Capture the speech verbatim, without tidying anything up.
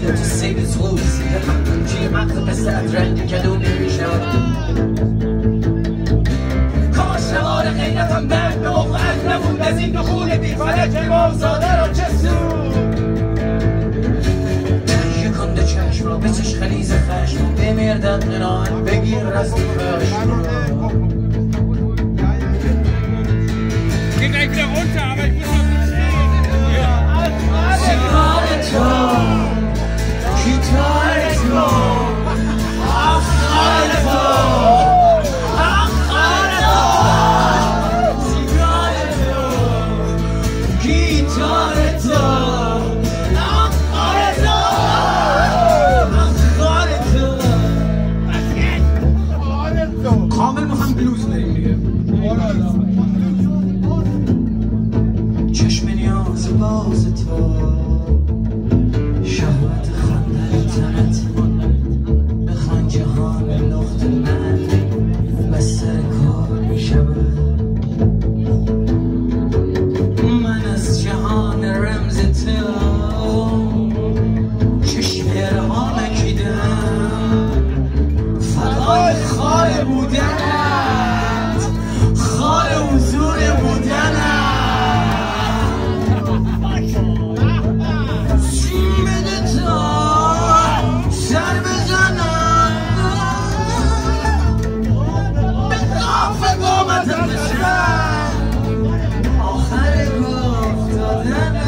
to save his roots جی مغز پسرت رنگ کدوم نمیشود کاش نوار غیرتم درد به موقعت نبود از این دخول بیفلک امامزاده را چه سود تهیه کن دو چشم را بچش خلیز خشم بمیر در قناعت بگیر رزم خشم Geht gleich wieder runter, aber ich muss noch nicht stehen. Gitarre Tom, Gitarre Tom, ach Gitarre Tom, ach Gitarre Tom, Gitarre Tom, ach Gitarre Tom. کامل ما هم بلوز بریم دیگه. چشم نیاز باز تو شهوت خندر تنت بخوان جهان نقط من بستر کار می شود من از جهان رمز تو چشم ارها نکیدم فدای خال بودنت خال حضور بودنت آخر گفت دادن